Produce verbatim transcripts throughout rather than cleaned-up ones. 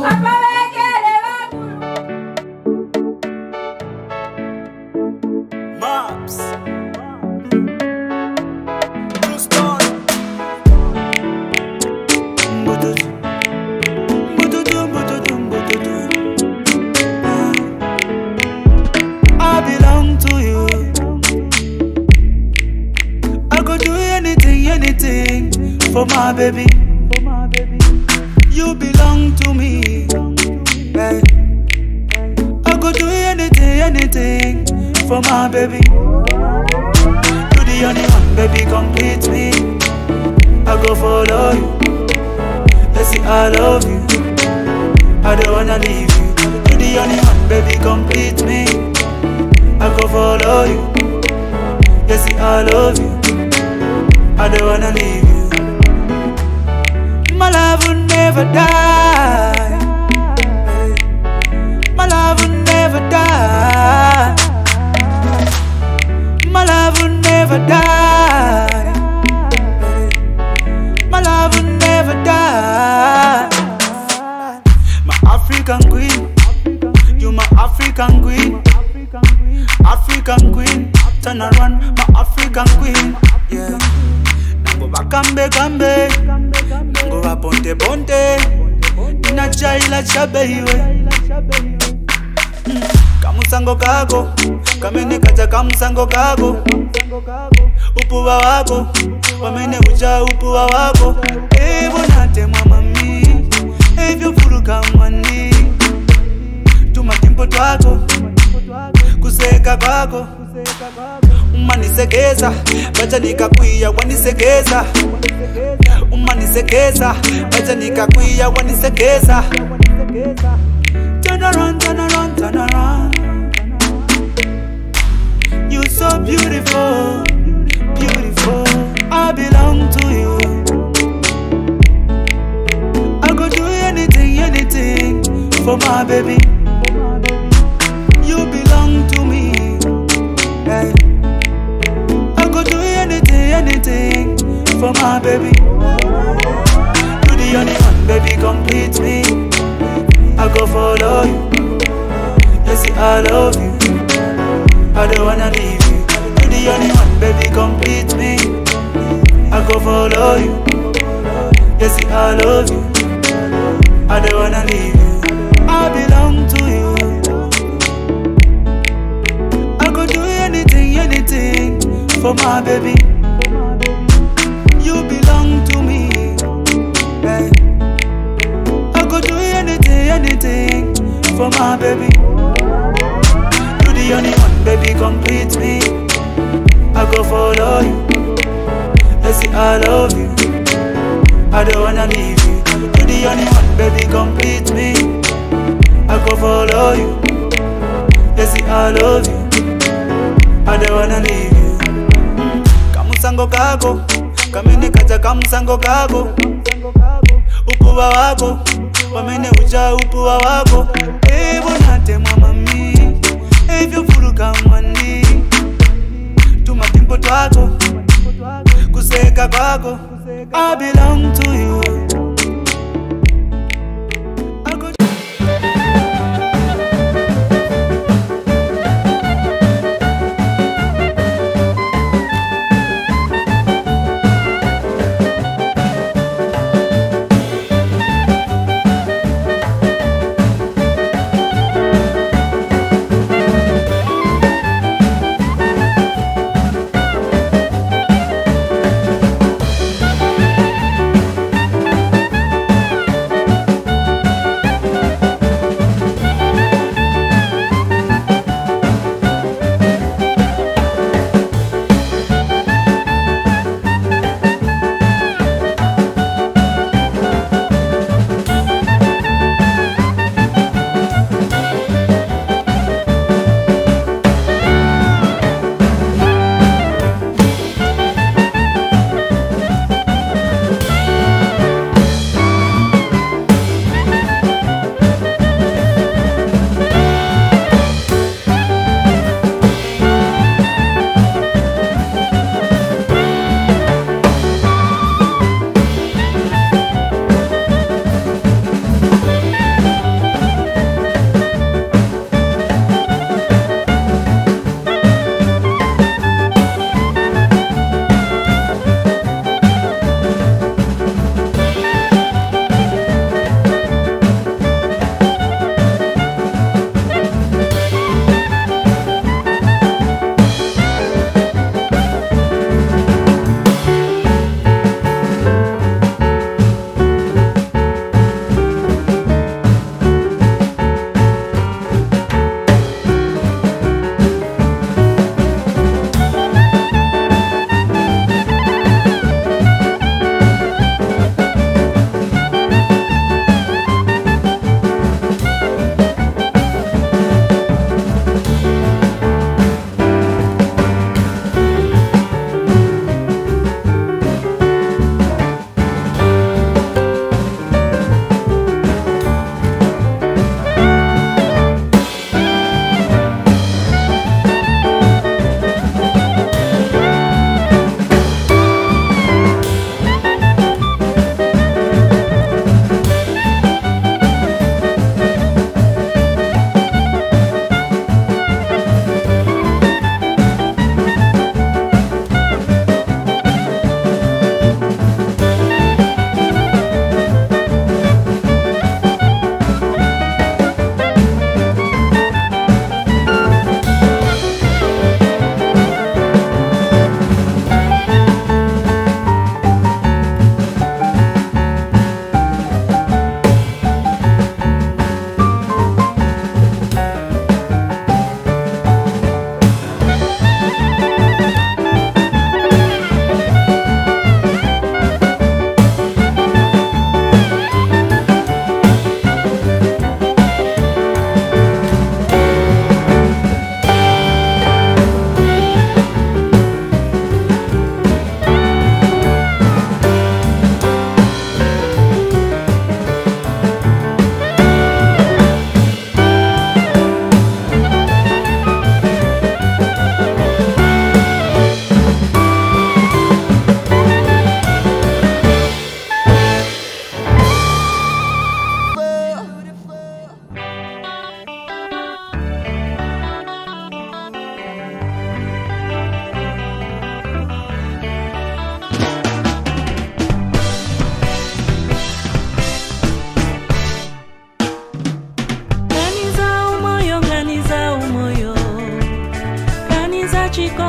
Maps. True story. Mbututu. Mbututu, mbututu, mbututu. I belong to you. I could do anything, anything for my baby. You belong to me. Hey. I could do anything, anything for my baby. You the only one, baby, complete me. I go follow you. Let's see, I love you. I don't wanna leave you. You the only one, baby, complete me. I go follow you. Let's see, I love you. I don't wanna leave you. My love will never die. My love will never die. My love will never die. My love will never die. My African queen, you my African queen. African queen, turn around, my African queen. Yeah. Nango bakambe kambe, nango baponte ponte, nina chaila chabeiwe. Kamusango kako, kamene kacha kamusango kako. Upuwa wako, wamene uja upuwa wako. Evo nate mamami, evyo furuka mwani. Tumatimpo twako, kuseka kwako. Umanisekeza, bacha nikakuia wanisekeza. Umanisekeza, bacha nikakuia wanisekeza. Turn around, turn around, turn around. You're so beautiful, beautiful. I belong to you. I could do anything, anything for my baby. You belong to me. Hey. I could do anything, anything for my baby. You the only one, baby, complete me. I go follow you. Yes, see, I love you. I don't wanna leave you. You the only one, baby, complete me. I go follow you. Yes, see, I love you. I don't wanna leave you. I belong to you. I could do anything, anything for my baby. You belong to me. Hey. I could do anything, anything for my baby. You the only one, baby, complete me. I go follow you. Let's see, I love you. I don't wanna leave you. You the only one, baby, complete me. I go follow you. Let's see, I love you. I don't wanna leave you. Kamusango kako, kamene kacha kamusango kako. Upuwa wako, wamene uja upuwa wako. Evo nate mamami, evyo furuka mwani. Tumatimpo twako, kuseka kwako. I belong to you.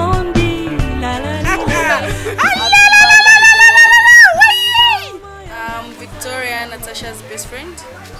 Mondi, la la la. I'm Victoria, Natasha's best friend.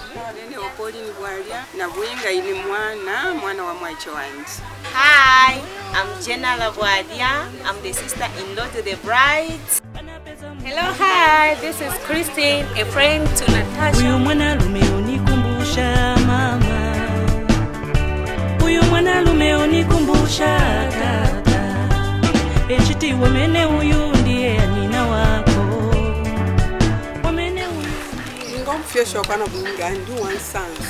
Hi, I'm Jenna Labwadia. I'm the sister-in-law to the bride. Hello, hi. This is Christine, a friend to Natasha. Uyu mwanalume unikumbusha mama. Uyu mwanalume unikumbusha tata. Echiti wamene uyu ndiye nina wako. Wamene uyu. Ngomfyesha kana bunga ndi one sans.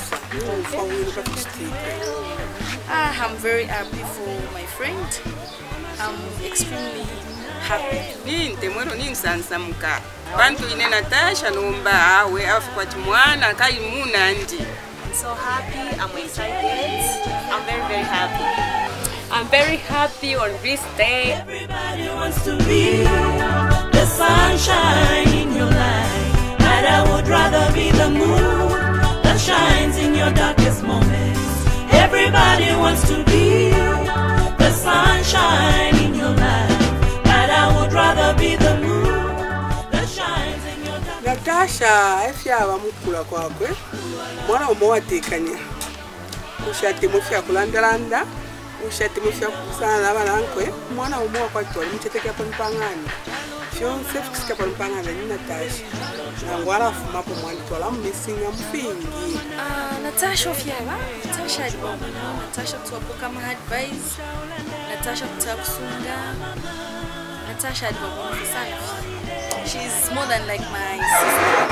Ah, I'm very happy for my friend. I'm extremely happy. Ninte mwero ninsansa muka. Bantu ine Natasha nomba awe afukwati mwana kai muna ndi. I'm so happy. I'm excited. I'm very very happy. I'm very happy on this day. Everybody wants to be the sunshine in your life, but I would rather be the moon that shines in your darkest moments. Everybody wants to be the sunshine in your life, but I would rather be the moon that shines in your darkest moments. Natasha afya mukula kwakwe mwana omowatekanya ushate mufya kulandalanda ushate mufya kusana abalankwe mwana omowa kwatwali muteteka ponpangani fyonse fikisika ponpangani ni Natasha nangwala fuma po mwana twala mmisinga mfingi. Ah, Natasha ofyaba. Natasha alibona. Natasha tuwapoka ma advice. Natasha kutakusunga. Natasha alibona sana. She's more than like my sister.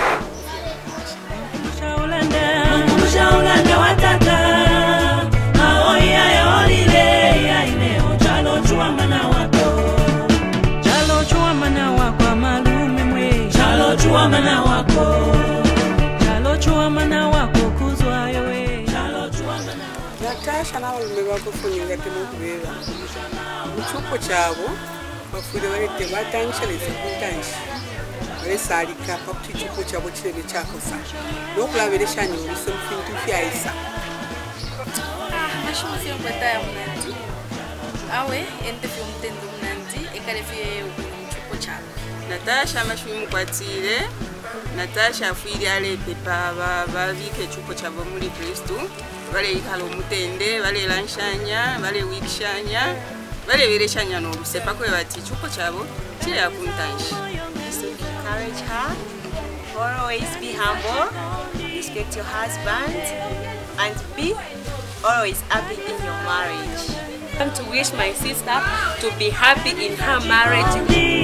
Shaulanda watata aoya yolile ya ineo chalo chua mana wako chalo chua mana wako malume mwe chalo chua mana wako chalo chua mana wako kuzwa yowe chalo chua mana Natasha na ulume bakufunyinga temukubeba muchupo chabo bafure barete batangisha lezikuntanshi Salika, Papa Chico, which they will chaco. No collaboration, you will something to Fiaisa. Ah, mas não sei o que é o Nanti. Ah, ué, entre filme tendo o Nanti, e cada vez o Chico Chalo. Natasha mashumu kwatire. Natasha fuiri ale pepa ba bavike chupo chabo muri Kristo. Vale ikalo mutende, vale lanshanya, vale wikshanya, vale vireshanya no sepa kwe bati chupo chabo chile yakuntanshi. Encourage her. Always be humble. Respect your husband, and be always happy in your marriage. I want to wish my sister to be happy in her marriage.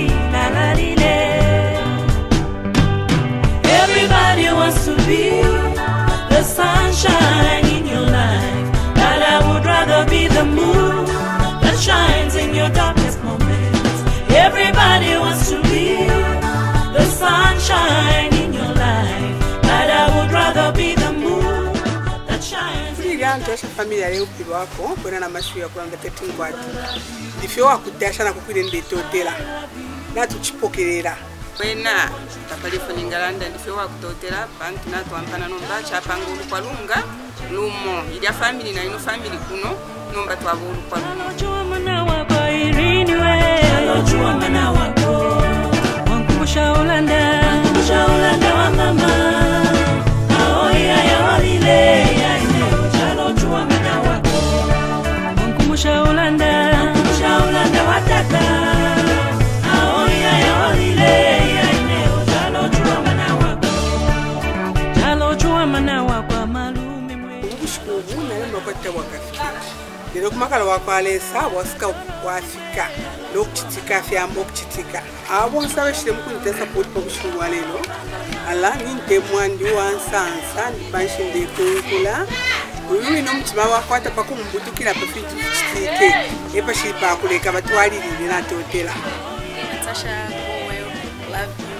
Everybody wants to be the sunshine in your life, but I would rather be the moon that shines in your darkest moments. Everybody wants to be the sunshine in your life, but I would rather be the moon that shines. Natasha familia leo pili wako kuna na mashu ya kulanga thelathini kwatu. Ifyo wakutasha na kukwire ndete hotela. Na tuchipokelera. Wena tapalifoni ngalanda ndifyo wakutotela bantu na twampana nomba chapanga olukwalunga lumo. Ilya family na ino family kuno nomba twabo olukwalunga. Chua mana wako irini we. Chua mana wako. Shaulanda, Shaulanda wa mama, aoya ya walile ya ineo chalo chua mana wako. Mungu Shaulanda, Shaulanda wa tata, aoya ya walile ya ineo chalo chua mana wako. Chalo chua mana wako malume mwe. Ushikubu na leo kwa wakafika. Lero kumakala wako alesa wasika wafika. Lokuchitika fyambo kuchitika abo nsabe shire mukunite support po kushungwa lelo ala ninte mwandi wansansa ndibashinde kunkula uyu no mutima wakwata pakumbutukira pafintu kuchitike epa shipa kuleka batwalirire na totela. Natasha, love you.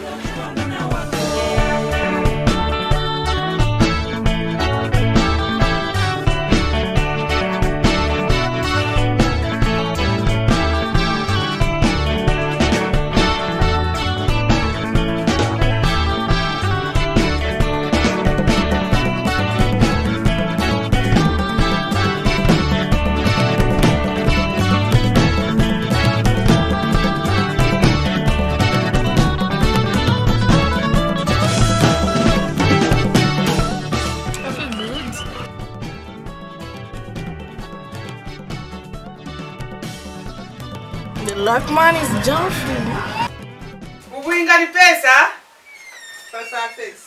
The luck man is Geoffrey. Ubinga ni pesa? Pesa pesa.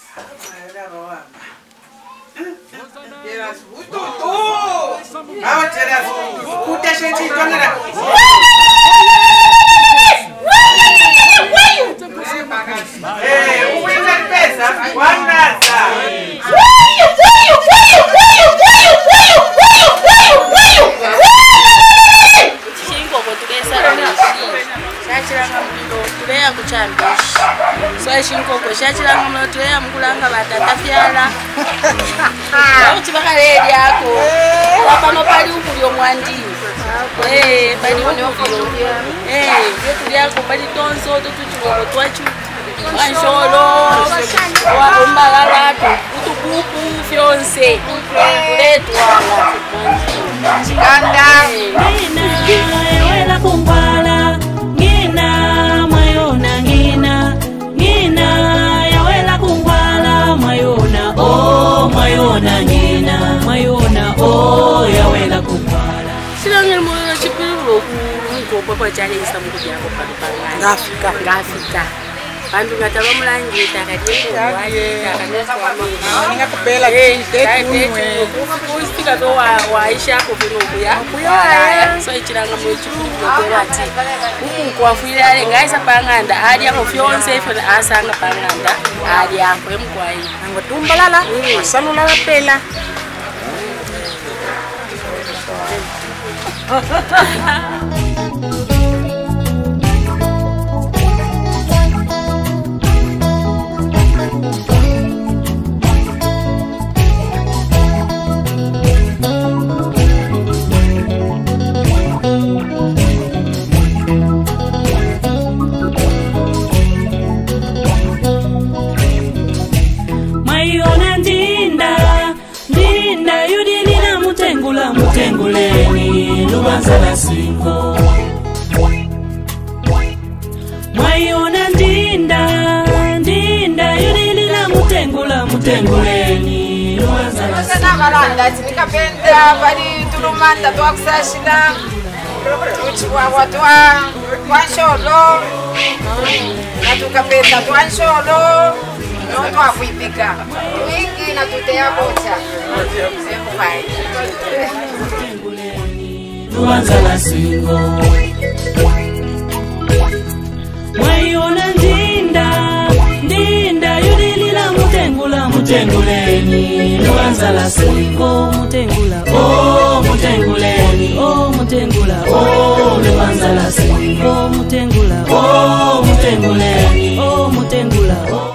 Yeras utu tu. Awa teras kuta sheti tongera. Eh, ubinga ni pesa? Wanasa. Chilanga Mulilo tuleya kuchambishi. So shinkoko Chilanga Mulilo tuleya mkulanga batata fyala. Uchi bakaleli yako. Wapano pali ukulyo mwandi. Eh, pali ukulyo. Eh, yetu yako pali tonso tutuchiko twachu. Wansholo. Wa umbaga watu. Utukupu fyonse. Kuletwa. Chikanda. Wela kumbala. Ngina mayona ngina ngina yawela kumbala mayona oh mayona ngina mayona oh yawela kumbala Chilanga Mulilo chipirulo ku papa chali isamuku yako pala ngafika ngafika bantu ngataba mulangita kadiye waye kanesa wami Ninga kupela date kusika to wa waisha ko kuya kuya so Chilanga Mulilo chipirulo kwati uku kwafuira ale ngaisa panganda ali yako fyonse ife asanga panganda ali yako emkwai ngotumbalala wasalula lapela. mayona ndinda ndinda yudilila mutengula mutenguleni lubanza la singo mayona ndinda ndinda yudilila mutengula mutenguleni lubanza la singo nabalanda tinikapenda bali tulumanda twakusashila uchiwawa twa twansholo natukapenda twansholo no twakwipika wingi natuteya kocha sempai lubanza la singo mayona ndinda ndinda yudilila mutengula mutenguleni lubanza la singo mutengula oh mutenguleni oh mutengula oh lubanza la singo mutengula oh mutenguleni oh mutengula oh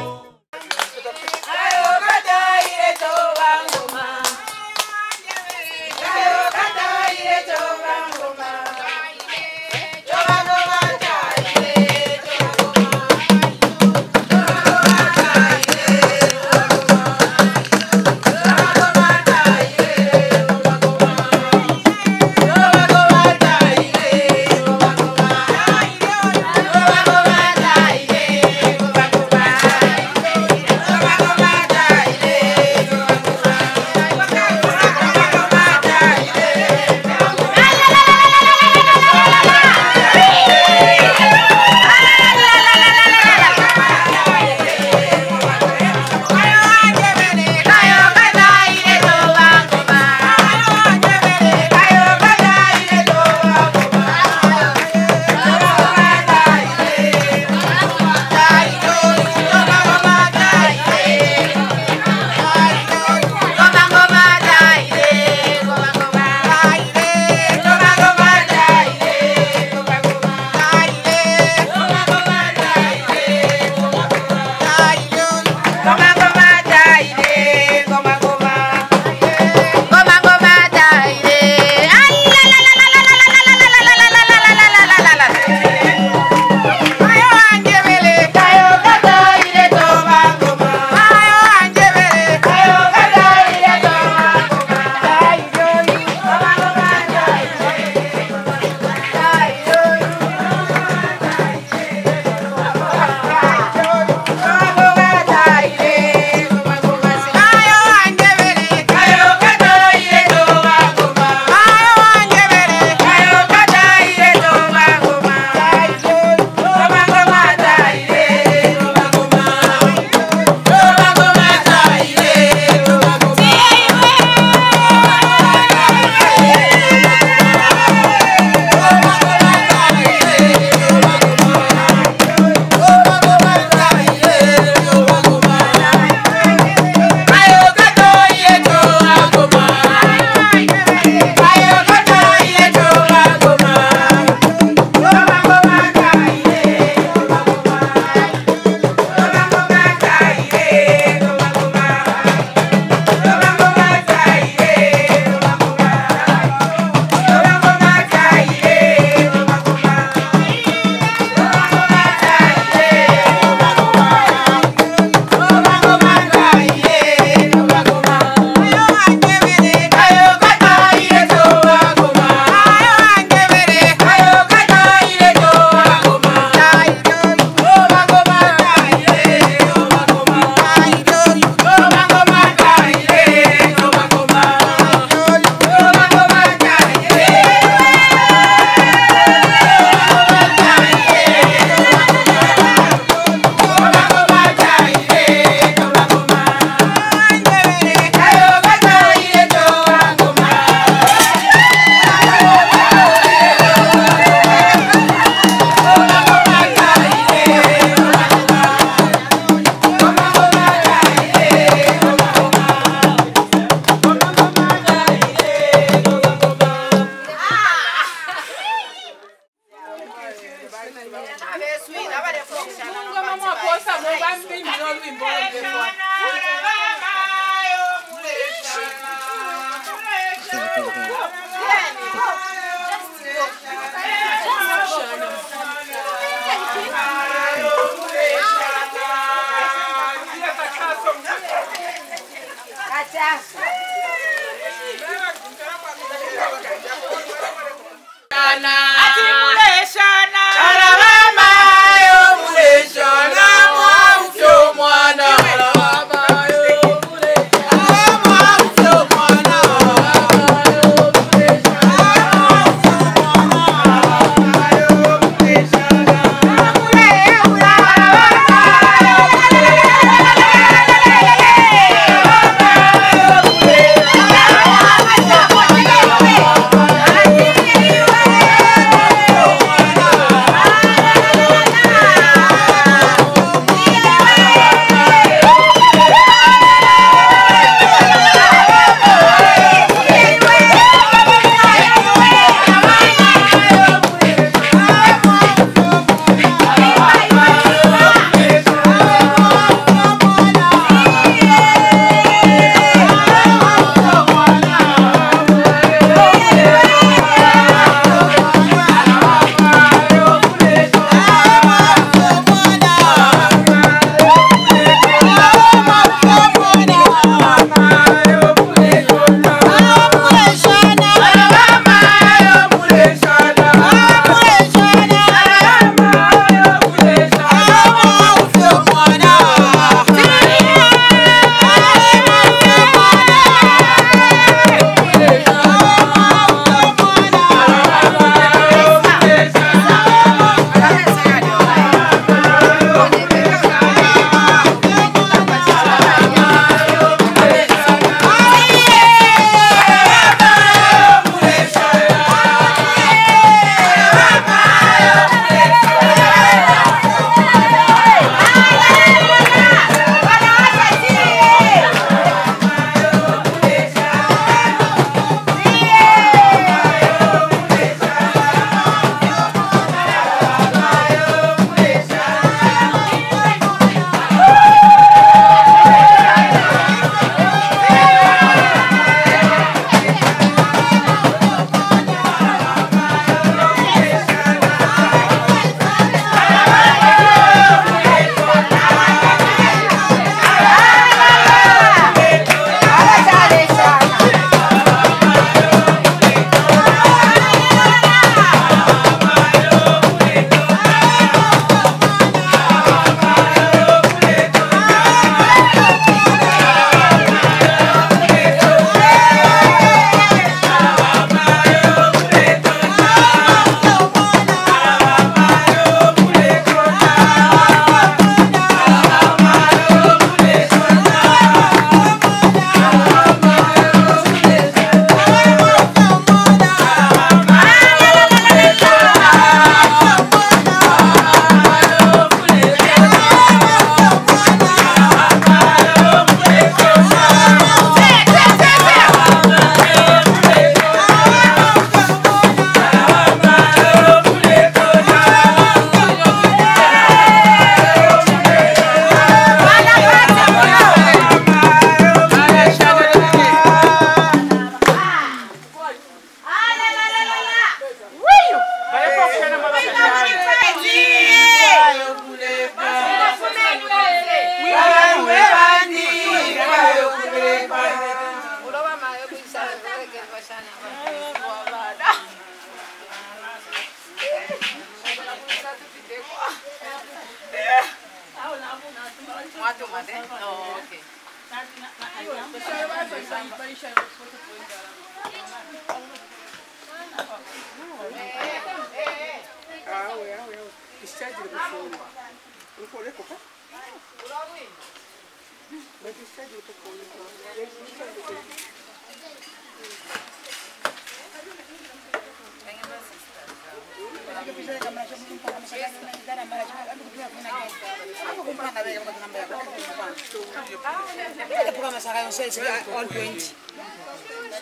on twenty.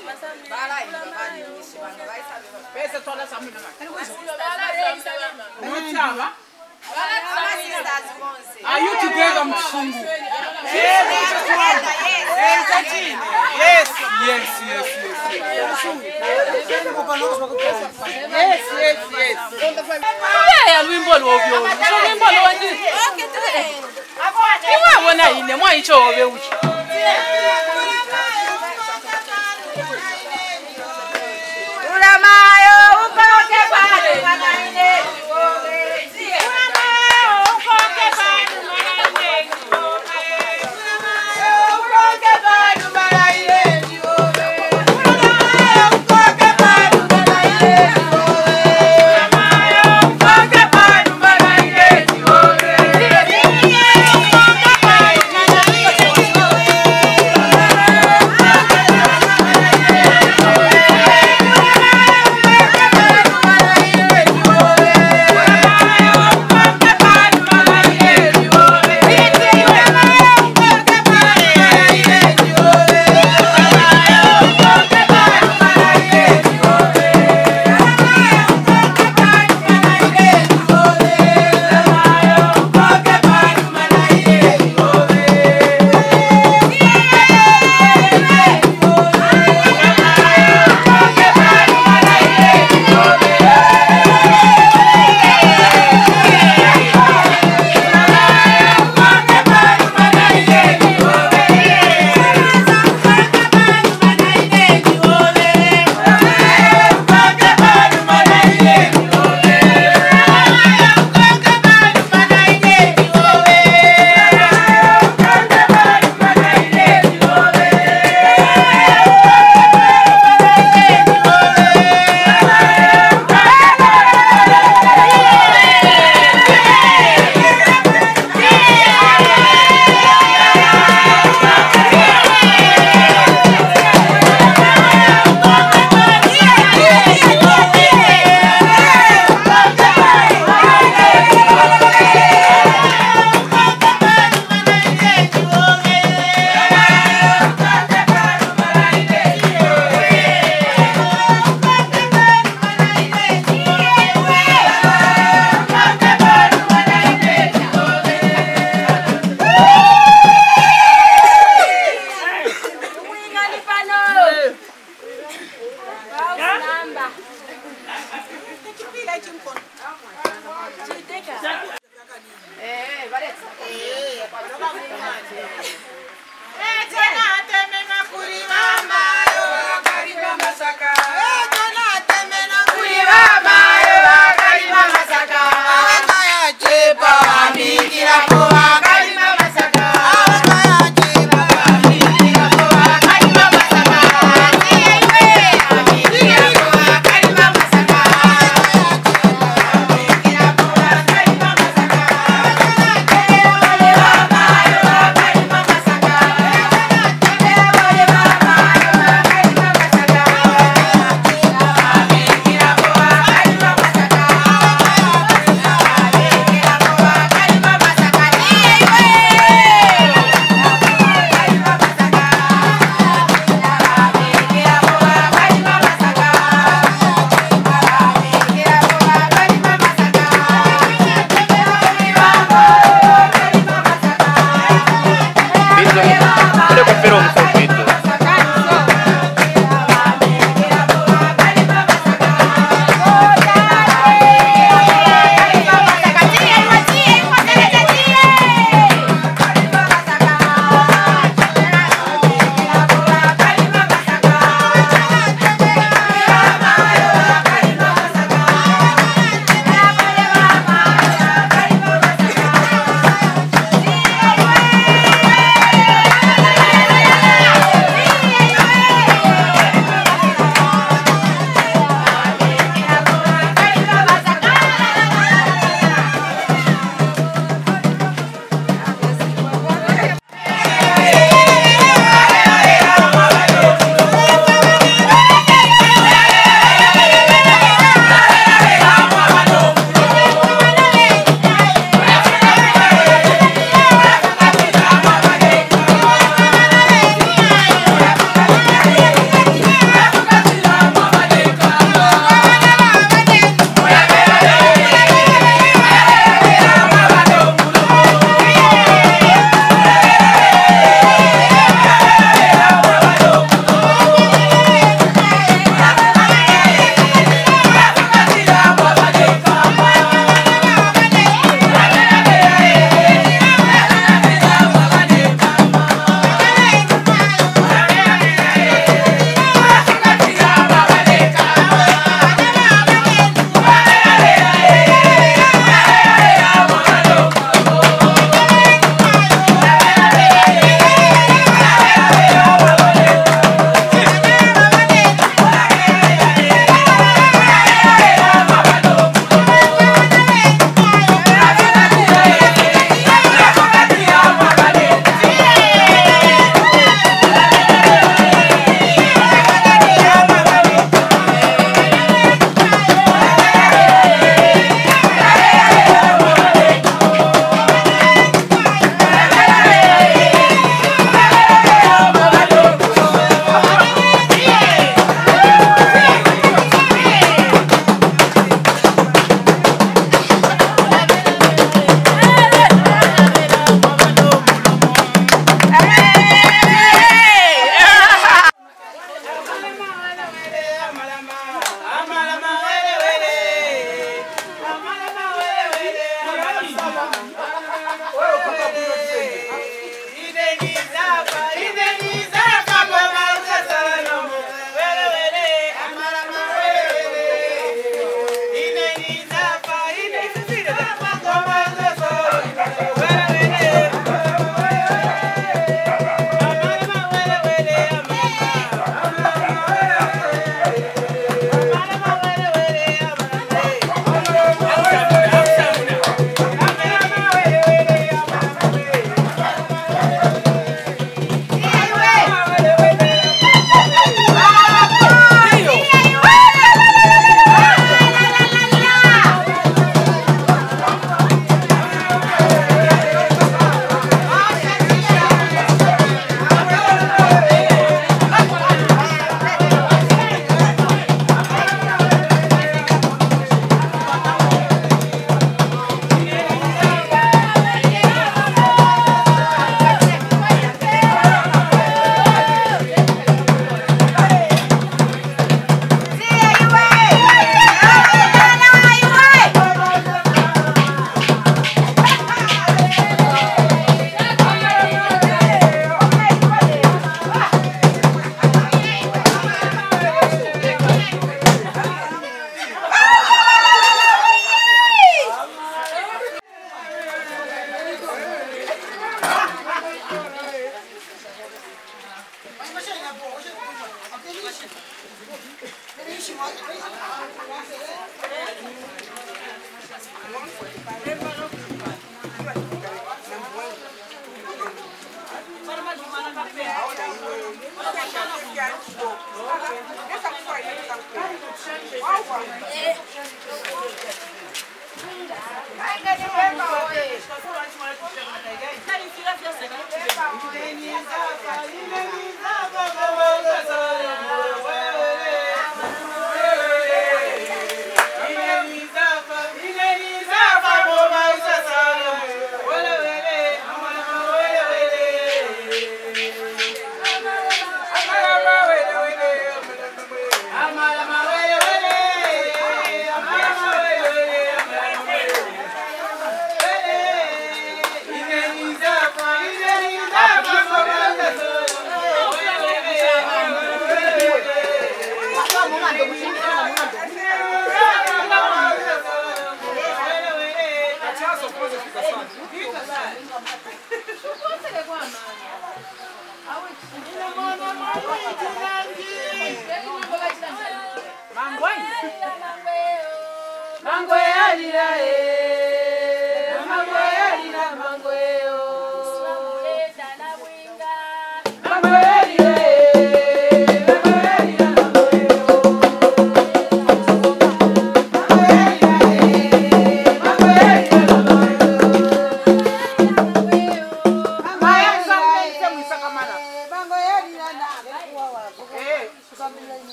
Are you together, Mchungu? Yes, yes, yes, yes, yes, yes, yes. Yeah, wimbo lobyo. So wimbo lobyo. Iwa wona ine mwa icho obe uchi. Ulamayo ukoke pale wanaine obe. Ulamayo ukoke pale wanaine obe. Ulamayo ukoke pale wanaine obe. Ulamayo ukoke pale wanaine obe. Ulamayo ukoke pale wanaine obe.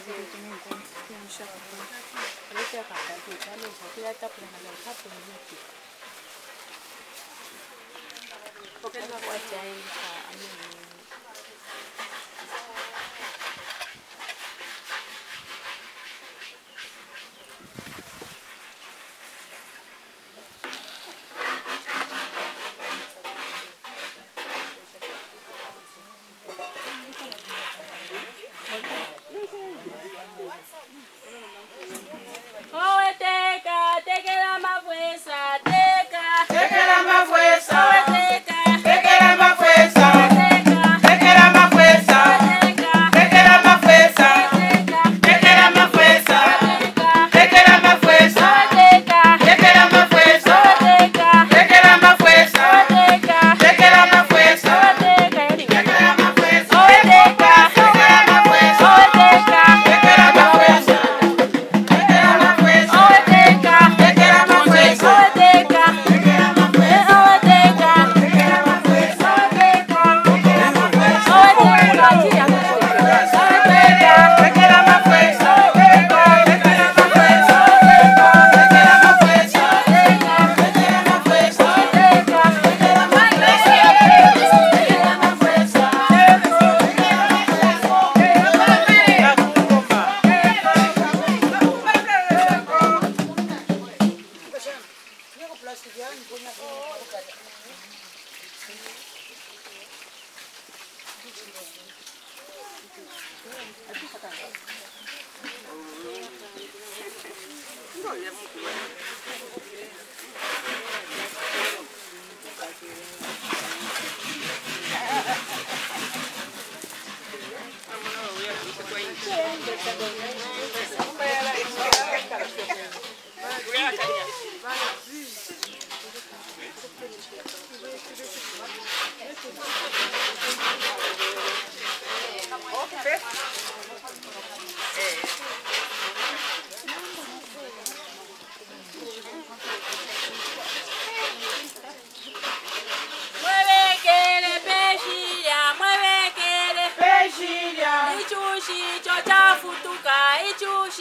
Ichushi chochafutuka, ichushi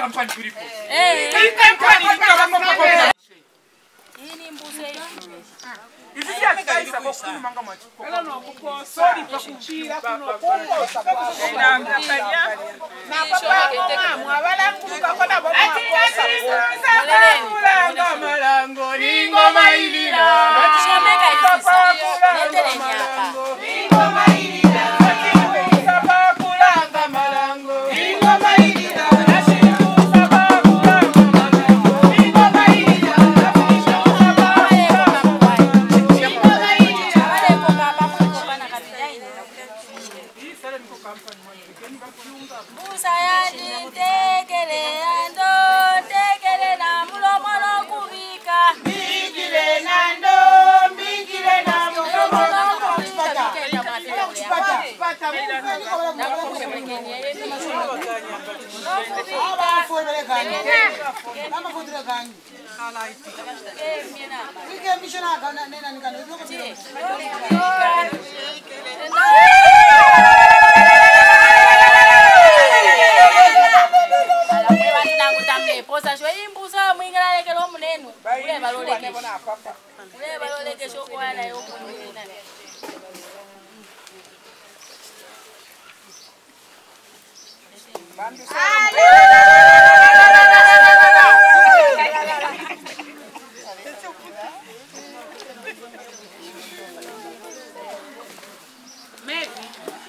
kampani kulipo. Eh. Hii kampani kulipo. Ini mbuse. Hivi ya kaisa kwa kumanga machuko. Ela no kuko sorry pa kuchira kuno kuko sababu ina ngakanya. Na papa mwabala kuruka kona bomo makosa. Kulanga malango ni ngoma ilila. Tushomeka ifisa. Nendele nyaka. Ni ngoma ilila. Sapa kulanga malango. Ni ngoma ilila. Musayani tekele ando tekele na mulomono kubika Mingile nando, mingile na mulomono kubika. Pata, pata, posa shwe imbusa mwingala leke lo munenu ule baloleke ule baloleke shokwana yo munena maybe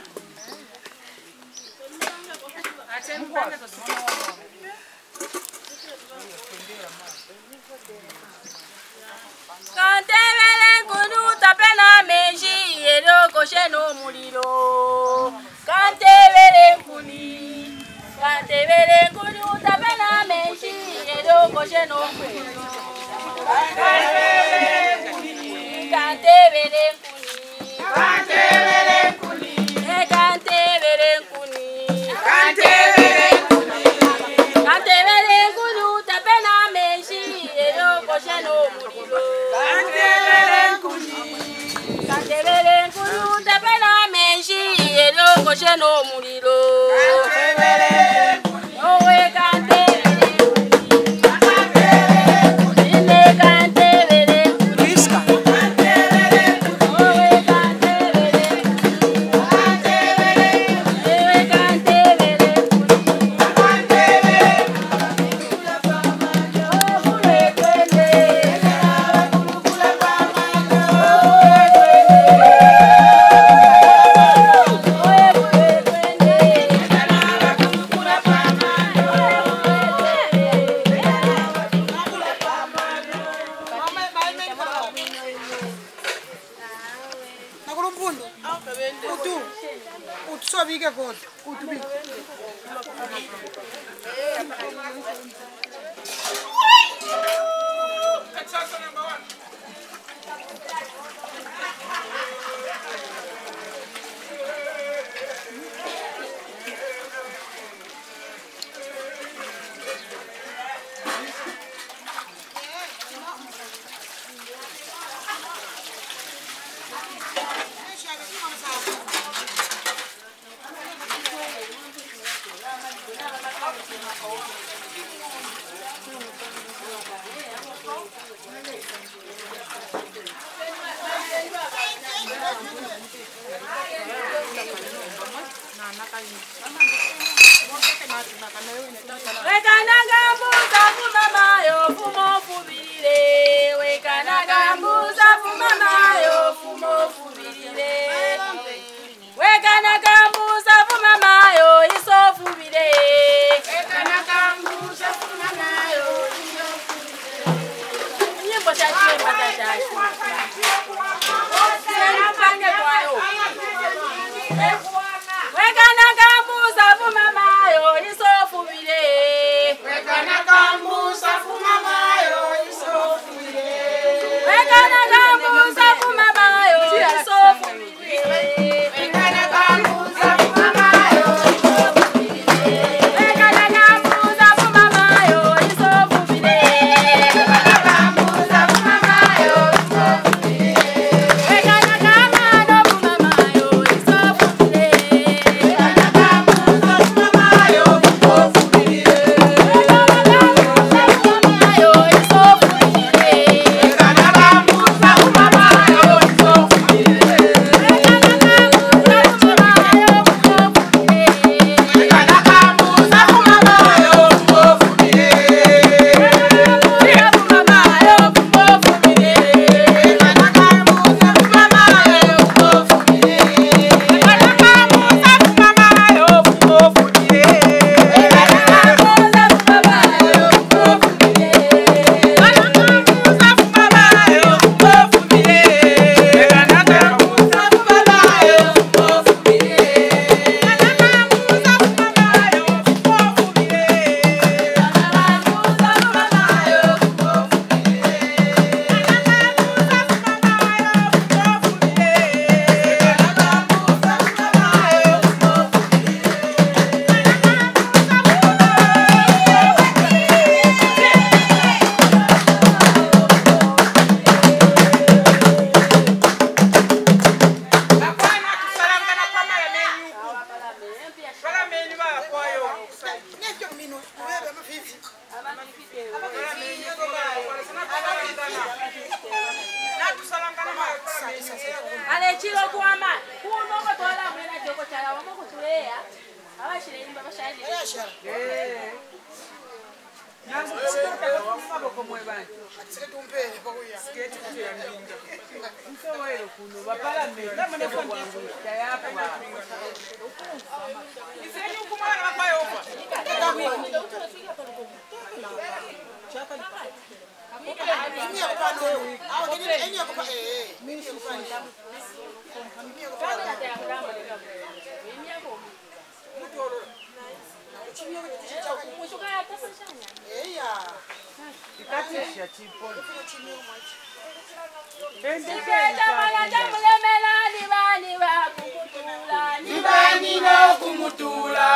Kantebele kunu tapena menji ero kosheno mulilo Kantebele kuni Kantebele kunu tapena menji ero kosheno mulilo Kantebele kuni Kantebele kuni Kantebele kuni Kantebele kuni Kantebele kuni Kantebele kunu tapena menji ero kosheno mulilo Kantebele kuni Kantebele kuni tapena menji ero kosheno mulilo Kantebele kuni Owe kantebele kuni Kantebele kuni Ine kantebele kuni Iska Kantebele kuni Owe kantebele kuni Kantebele kuni Ewe kantebele kuni Kantebele kuni Kula pamano Owe kwende Kula pamano Owe kwende Owe kwende Kula pamano Nakulumpundo. Utu. Utu sobike kodwa. Utu bi. Wekanaga mbuza fumama yo fumo fubile Wekanaga mbuza fumama yo fumo fubile Wekanaga mbuza fumama yo iso fubile Wekanaga mbuza fumama yo iso fubile Nyimbo cha chemba cha chashi Sempane kwa yo Wekanaga mbuza fumama yo iso fubile Wekanaga mbuza fumama yo iso fubile Wekanaga mbuza fumama yo iso fubile Wekanaga mbuza fumama yo iso fubile Wekanaga mbuza fumama yo iso fubile Wekanaga mbuza fumama yo iso fubile Eh. Nangu kuchitaka kumabo komwe bani. Atikumpele bakuya. Sketi kuyandinga. Msowelo kuno bapala me. Namane kwangu tayapa. Iseni ukumana bakwayo ofa. Chapa ni pale. Mimi akupa no. Au ngine eni akupa eh. Mimi akupa ni. Mimi akupa. Mimi akupa. Mutoro. Ikatisha chipo. Nibani no kumutula.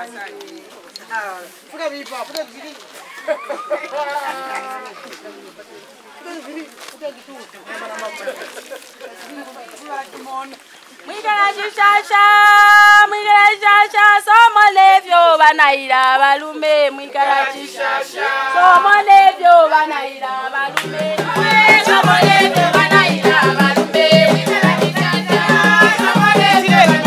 Put it put it vili. Put it vili, put it tu. Mwigala chishasha, mwigala chishasha, somo levyo banaira balume, mwigala chishasha, somo levyo banaira balume, somo levyo banaira balume, mwigala chishasha, somo levyo banaira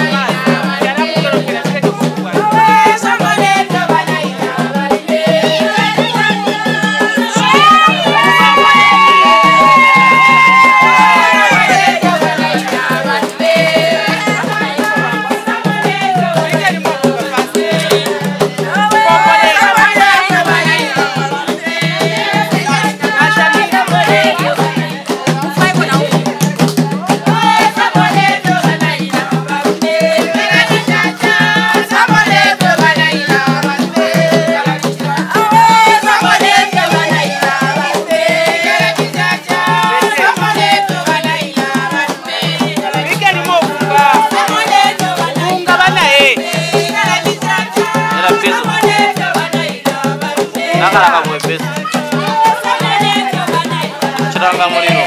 Chilanga Mulilo.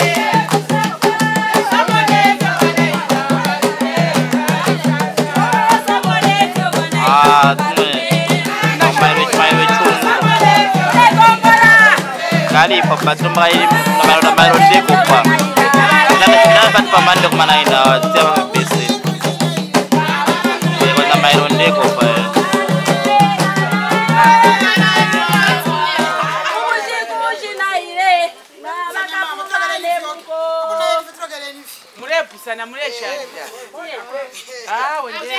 Ah, tume. Nomai wich mai wich chungu. Kali papa tumai nomai nomai ronde kupa. Nana nana pat pamande kumana ina tiap besi. Dia nomai ronde kupa. Sana mulesha. Ah, wende.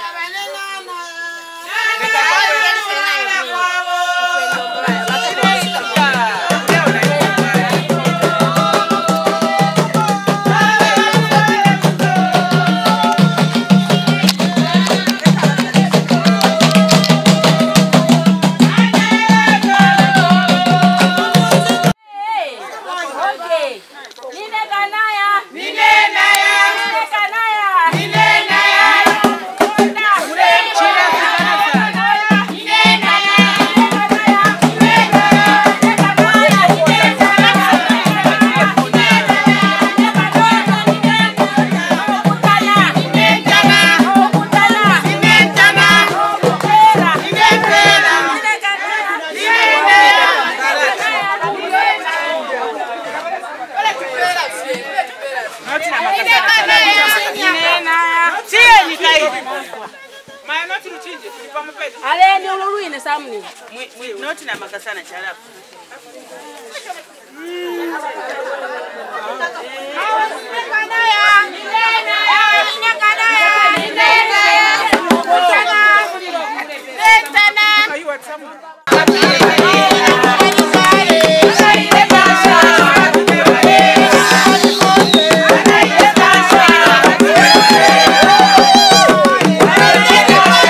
Ale ni uluruine samni. Noti na makasana chalafu.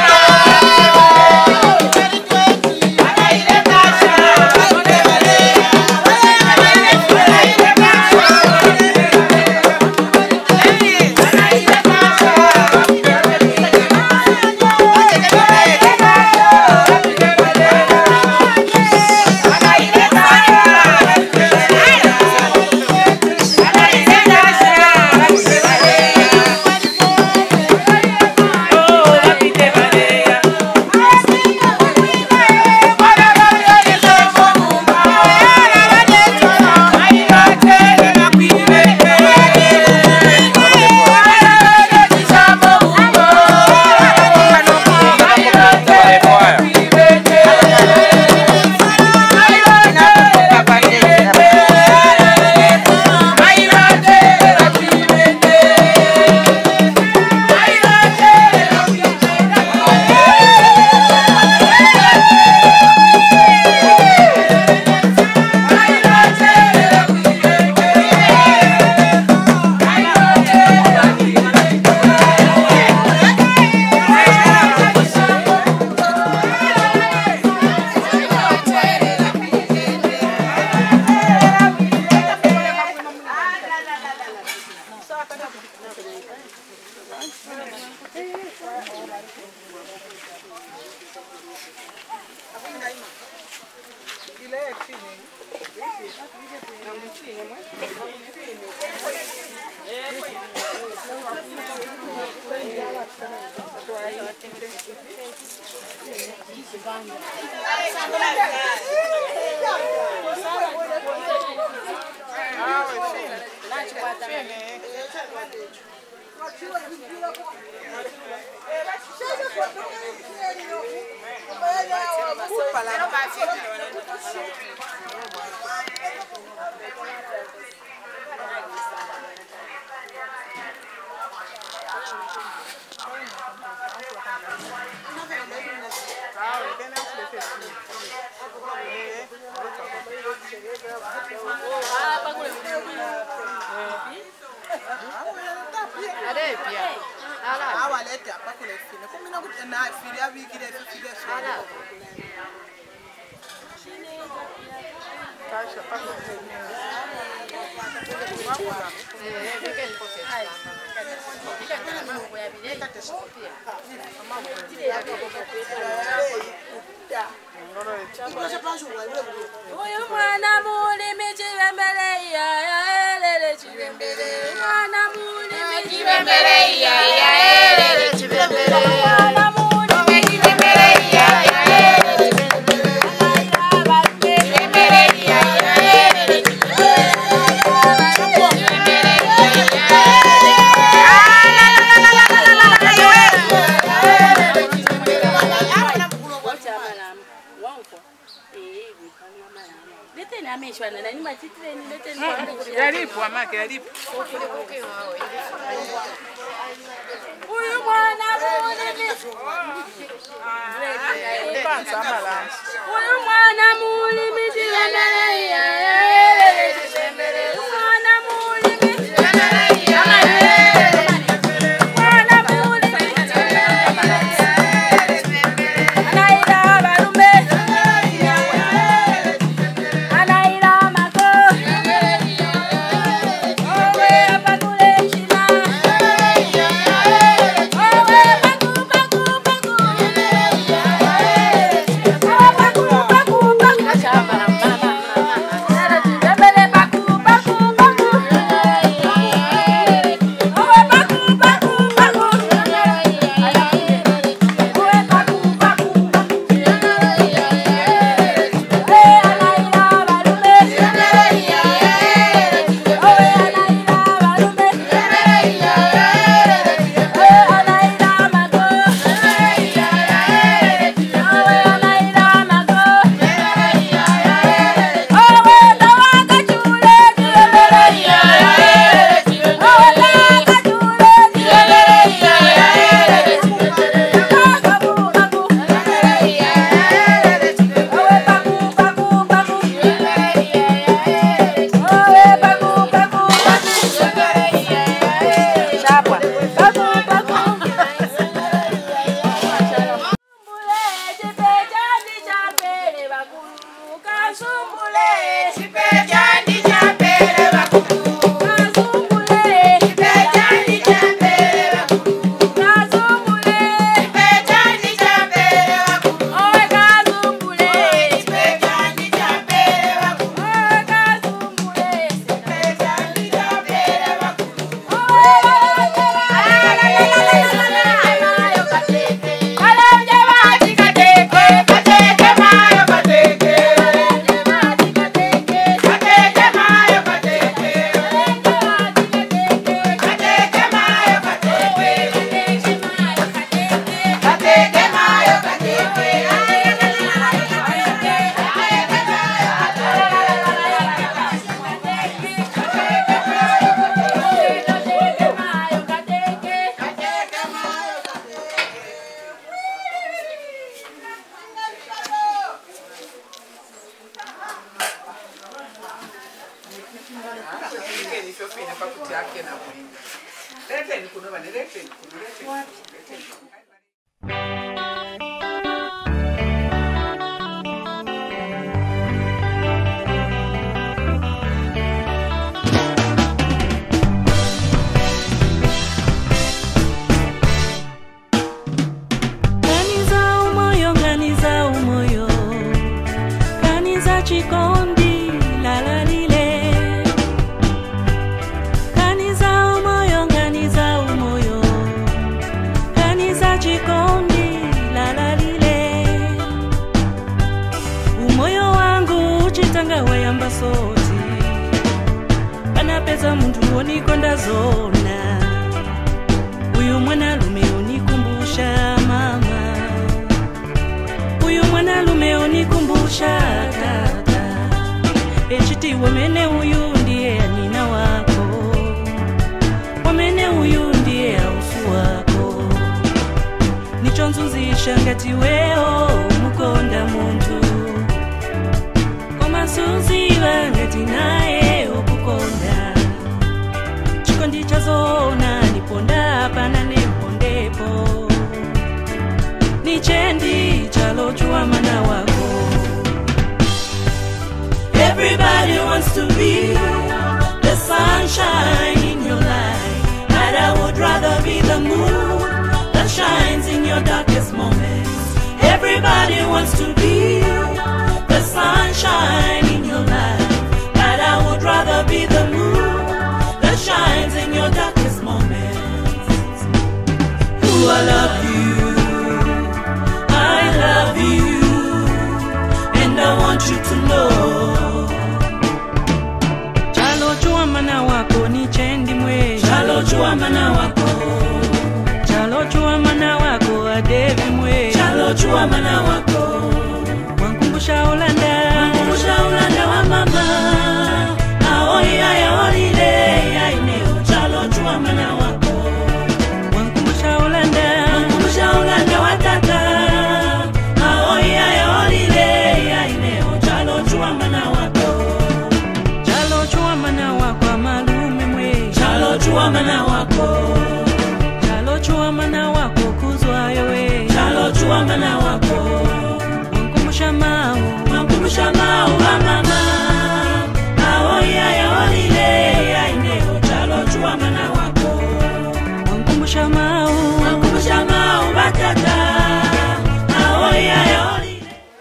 Yeah. Chikondi la la echiti wamene uyu ndiye anina wako, wamene uyu ndiye aufu wako, nichonzuzisha ngati weo umukonda muntu, koma suziva ngati naye okukonda, chikondi chazona niponda pana nempondepo, nichendi chalochua mana wako. Everybody wants to be the sunshine in your life, but I would rather be the moon that shines in your darkest moments. Everybody wants to be the sunshine in your life, but I would rather be the moon that shines in your darkest moments. Ooh, I love you, I love you, and I want you to know. Chalochua mana wako ni chendi mwe, chalochua mana wako, chalochua mana wako adevi mwe, chalochua mana wako, wankumbusha Ulanda, wankumbusha Ulanda wa mama, aoya ya olile ya ineo, chalochua mana wako, wankumbusha Ulanda, wankumbusha Ulanda wa tata, aoya ya olile ya ineo, chalochua mana wako, chalochua mana wako malume mwe, chalochua mana wako, chalochua mana wako kuzwayo we, chalochua mana wako, wankumbusha mau, wankumbusha mau wa mama, aoya ya olile ya ineo, chalochua mana wako, wankumbusha mau, wankumbusha mau batata, aoya ya olile.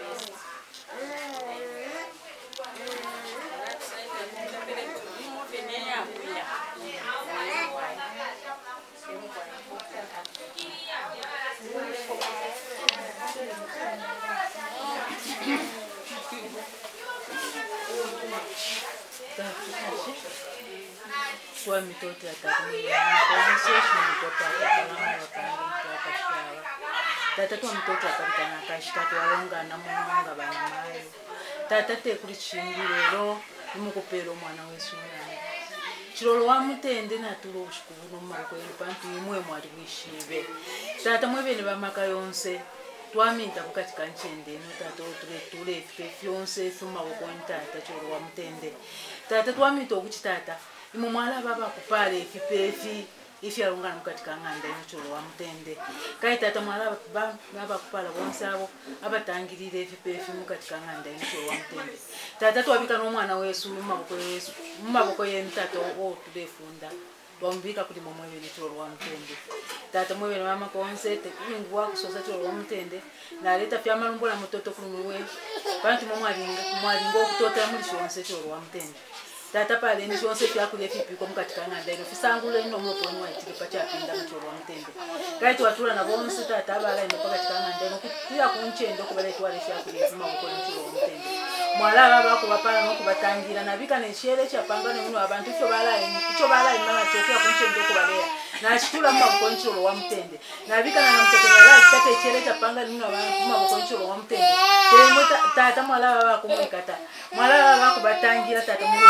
Kwa mitoto ya tatumia, kwa mseshi mitoto ya tatumia wakanga mtoto ya shawa. Tata tuwa mitoto ya tatumia na kashita tuwalonga na munga bana mayo. Tata te kuri chingirero, nimukupero mwana wesu mwana. Chirolo wa mutende na turo ushikubuno mariko yelipantu imwe mwari wishibe. Tata mwebele bamaka yonse. Twaminta kukatika nchende no tata oture ture fe fionse fuma ukoni tata chirolo wa mutende. Tata twaminta okuchitata. Imo mwala baba kupale fipefi ifi alungana mukatika nganda n'cholo wa mutende kai tata mwala baba baba kupala bonsabo abatangirire fipefi mukatika nganda n'cholo wa mutende tata twabika no mwana wesu mumaboko yesu mumaboko ye mtata o tudefunda bambika kuli momwe n'cholo wa mutende tata mwewe mama konse te kungu wa kusoza cholo wa mutende na leta fya malumbola mutoto kulumwe bantu momwalinga mwalingo kutota muri shonse cholo wa mutende tata pale ni shonse fya kule fipi ko mukatika nganda ino fisangule ino mwopo ni waitike pacha pinda mchoro wa mutende kaiti watula na bonse tata abala ino pakatika nganda ino kuya kunchendo kubale twale fya kule fuma ko mchoro wa mutende mwala baba ko bapala no kubatangira na bika ne shere cha pangane muno abantu fyo bala ino cyo bala ino na chokya kunchendo kubalea na chitula mwa ko mchoro wa mutende na bika na mtekenala tate shere cha pangane muno abantu fuma ko mchoro wa mutende temo tata mwala baba ko mwikata mwala baba ko batangira tata muno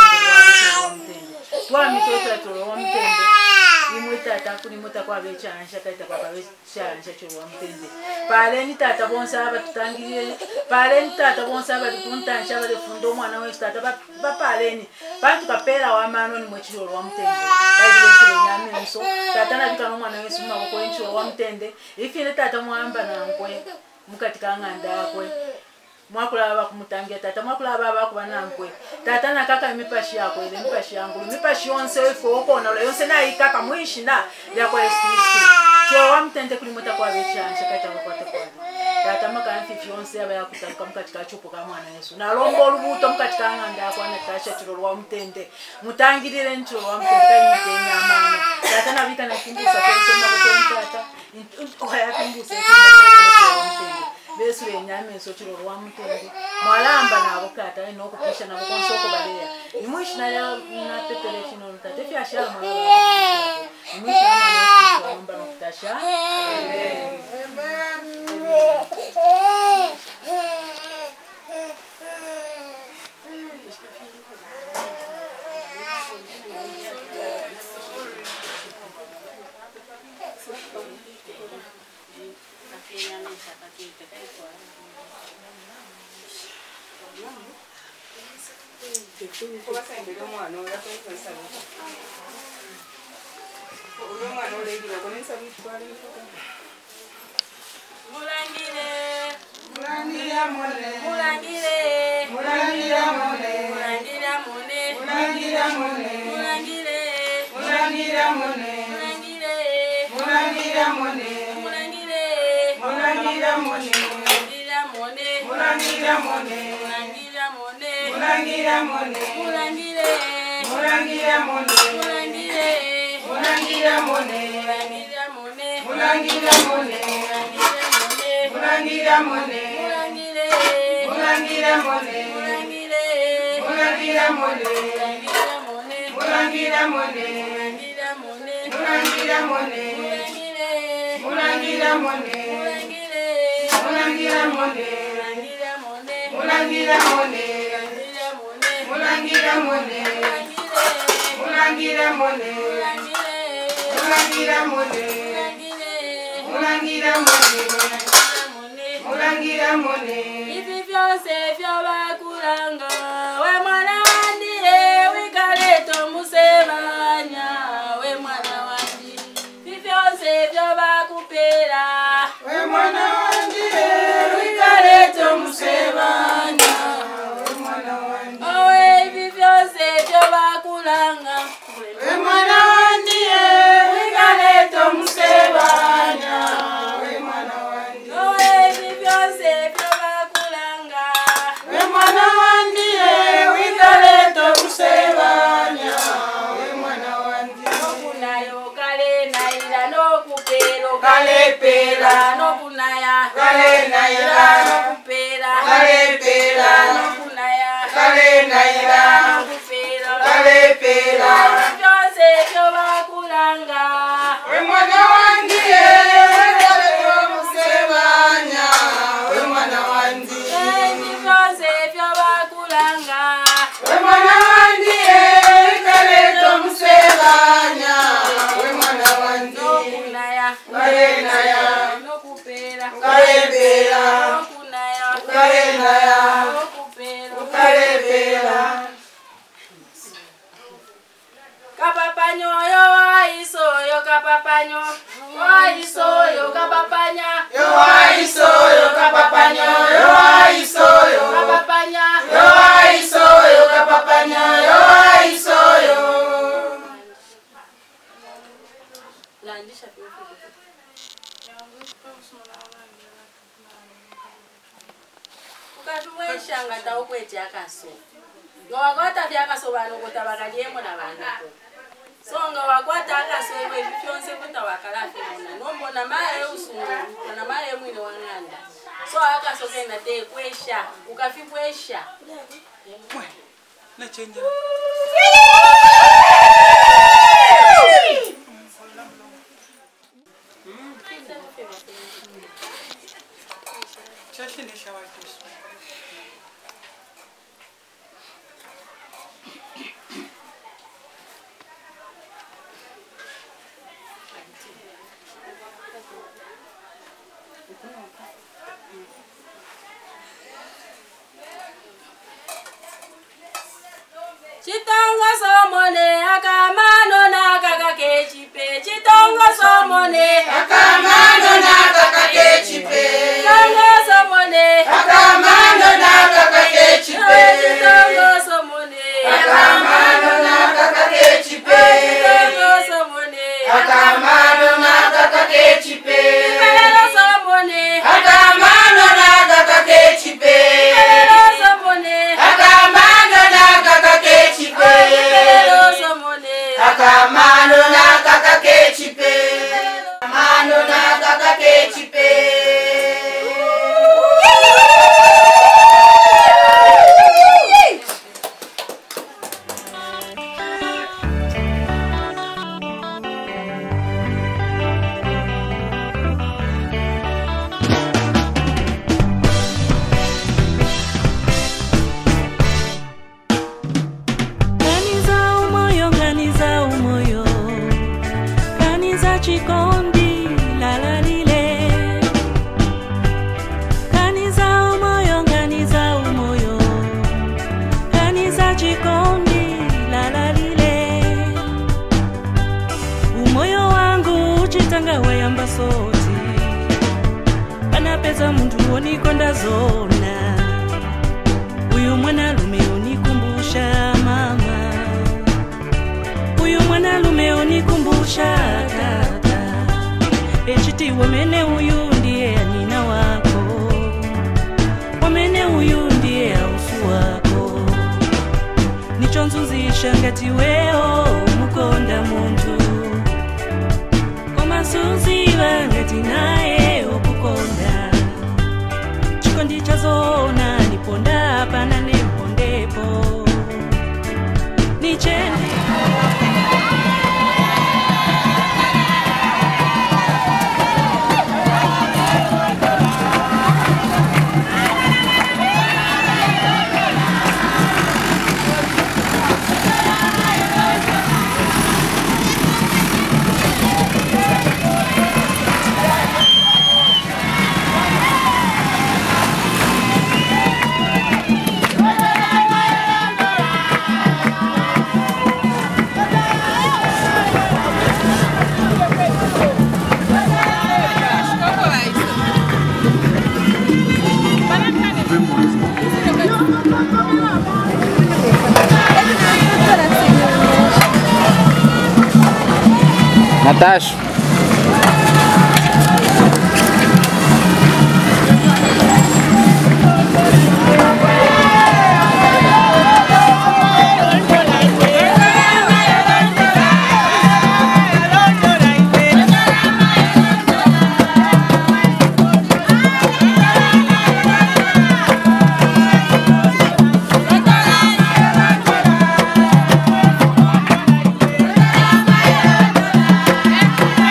wa mutende twa mitoto ya cholo wa mutende imwe tata kuni mota kwa bechansha tata kwa bechansha cholo wa mutende pale ni tata bonsa abatutangire pale ni tata bonsa abatukuntansha abale fundo mwana we tata ba pale ni bantu kapera wa mano ni mwe cholo wa mutende baidi besho nyame nso tata na bika no mwana we suma ko cholo wa mutende ifine tata mwamba na nkwe mukatika nganda kwe mwakula baba kumutangia tata mwakula baba kubanankwe tata na kaka mipashi yako ile mipashi yangu mipashi yonse ifo okona le yonse na ikaka mwishi na ya kwa Yesu Kristo cho wamtende kulimota kwa bechansha kata kwa kwa tata maka mfifi yonse aba yakutaka mukatika chupo kama mwana Yesu na lombo olubuto mukatika nganda kwa natasha chiro wa mtende mutangirire nchiro wa mtende mtenya amana tata na vika na kimbusa kwa nsema kwa tata oya kimbusa kwa mtende besu le nyame so chiro wa mutende mwalamba na abokata ino kupisha na bokonsoko balea nimwishi na ya na tetele kino tate fya shala mwalaba nimwishi na mwana wa mba kutasha amen Mulangile, Mulangira mone, mulangile, mulangira mone, mulangira mone, mulangira mone, mulangile, mulangira mone, mulangile, mulangira mone, mulangile, mulangira mone, mulangira mone, mulangira mone, mulangira mone, mulangira mone, mulangile, mulangira mone, mulangile, mulangira mone, mulangira mone, mulangira mone, mulangira mone, mulangile, mulangira mone, mulangile, mulangira mone, mulangira mone, mulangira mone, mulangira mone, mulangira mone, mulangile, mulangira mone, mulangira mone, mulangira mone, mulangile, mulangira mone, mulangira mone, mulangira mone, mulangira mone, mulangira mone. Ivi vyose vyobakulanga we mwana wandiye wikaleto musebanya we mwana wandi ivi vyose vyobakupera we mwana wandiye wikaleto musebanya we mwana wandiye owe ivi vyose vyobakulanga we mwana wandiye wikaleto musebanya we mwana wandiye owe ivi vyose vyobakulanga we mwana wandiye wikaleto musebanya we mwana wandiye nokunayo kale naira nokupero kalepera nokunaya kale naira nokupera kalepera nokunaya kale naira nokupera kalepera byose byobakulanga we mwana wandiye wikaleto musebanya we mwana wandiye ebi byose byobakulanga we mwana wandiye wikaleto musebanya we mwana wandiye nokunaya kale naya nokupera kalepera nokunaya kale naya nokupera kalepera kapapanyo yo waisoyo kapapanyo waisoyo kapapanya yo waisoyo kapapanya yo waisoyo kapapanya yo waisoyo kapapanya yo waisoyo landisha ukati mweshanga ndaukweti akaso ngawakwata vyakaso vano kuta vakaliemo na vanako so ngawakwata akaso ewe vyonse kuta wakalafe muna nombona maye usungu kana maye mwine wang'anda so akaso kena te kwesha ukafi kwesha na change chashi ni shawakish Chitongo somone akamano na kakake chipe Chitongo somone akamano na kakake chipe Chitongo somone akamano na kakake chipe Chitongo somone akamano na kakake chipe Chitongo somone akamano na kakake chipe Chitongo somone akamano na kakake chipe Chitongo somone akamano na kakake chipe Chitongo somone shakata echiti wamene uyu ndiye anina wako wamene uyu ndiye ausu wako nichonzuzisha ngati weo mukonda muntu koma suziva ngati naye okukonda chikondi chazona niponda pana nempondepo nichene Natasha. Bye.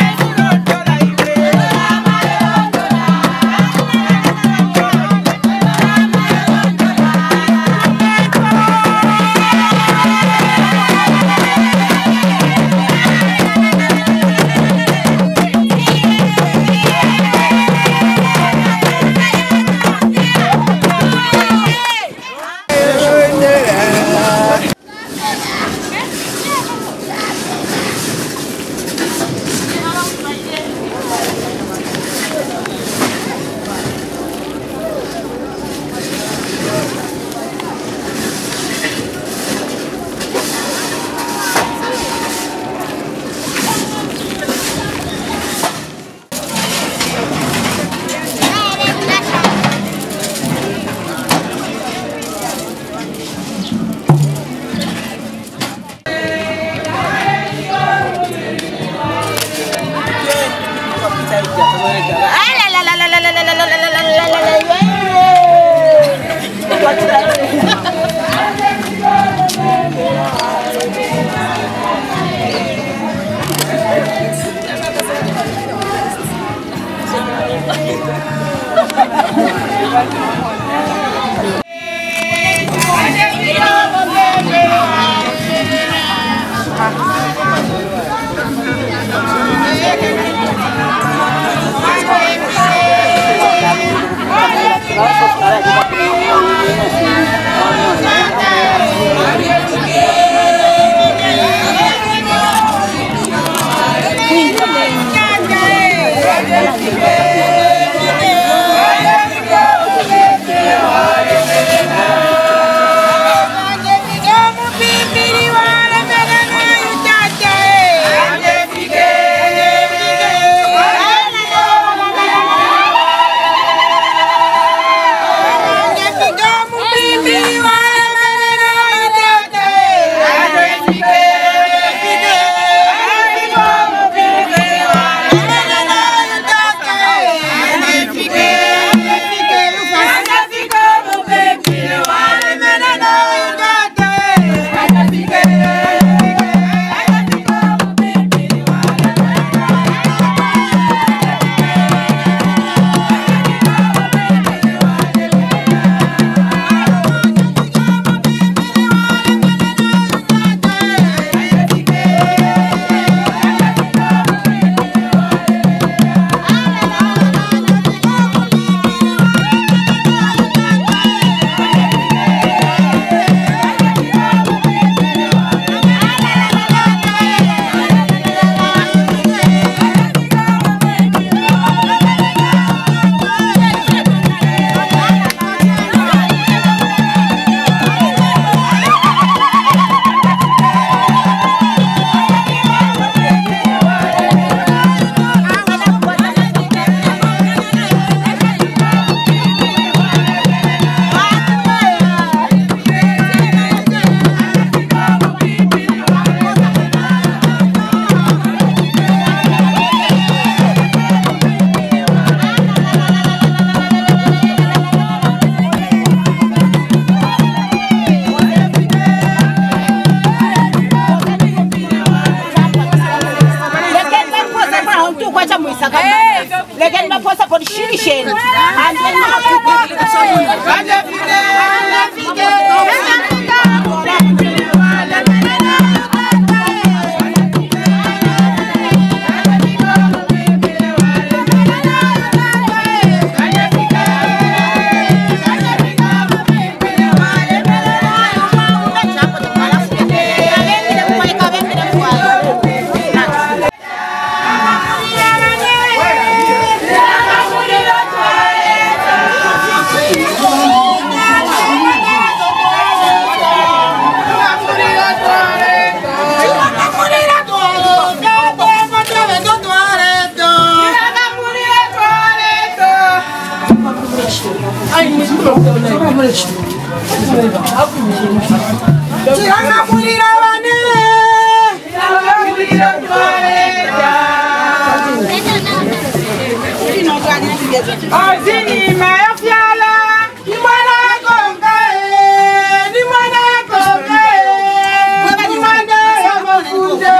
mulilo wane Chilanga mulilo twaleta Ozini mayafyala Ni mwana konga Ni mwana konga Ni mwana ya mafuta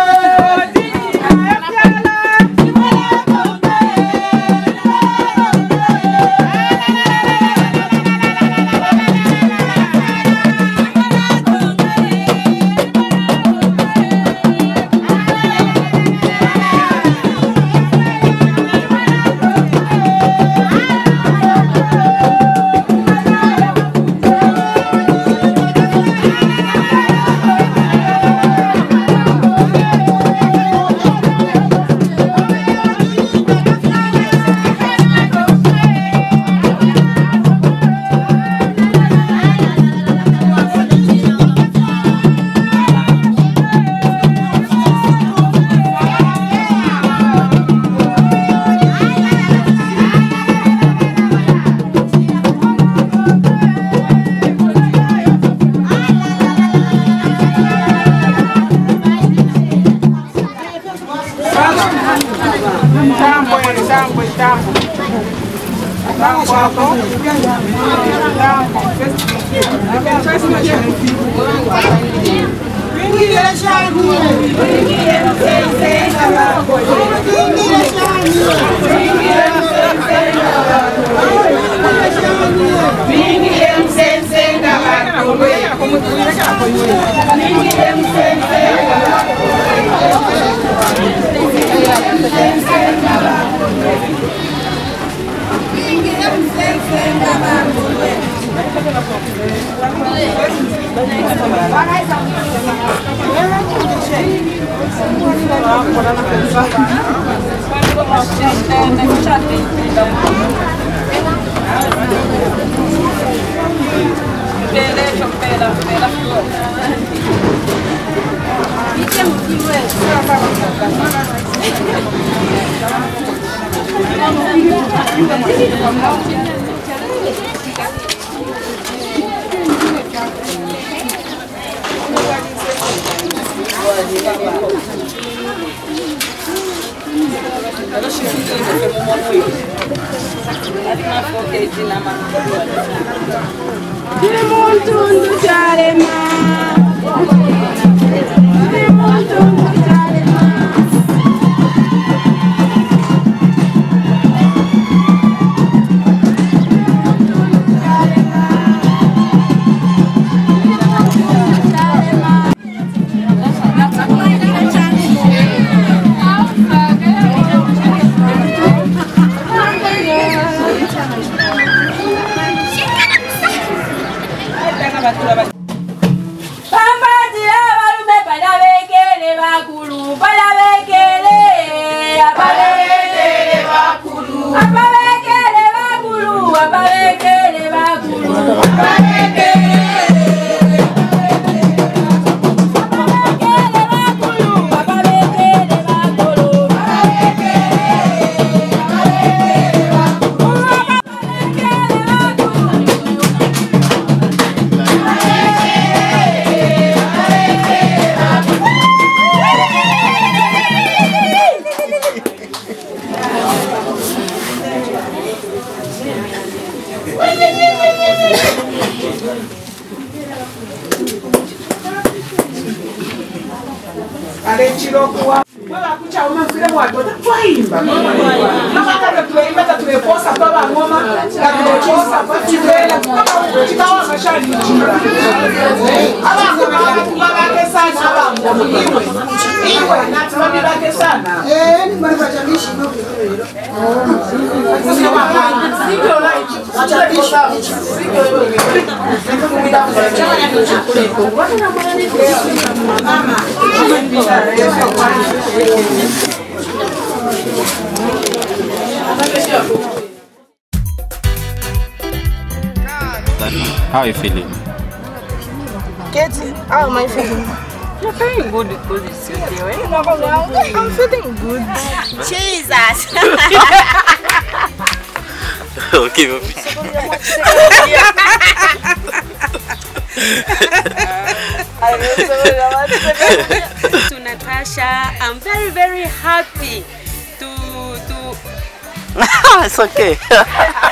How are you feeling? Katie, how am I feeling? You're feeling good because it's your day, right? I'm feeling good. Jesus! Okay, okay. To Natasha, I'm very very happy to to. It's okay.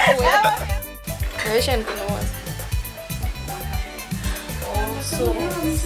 Also,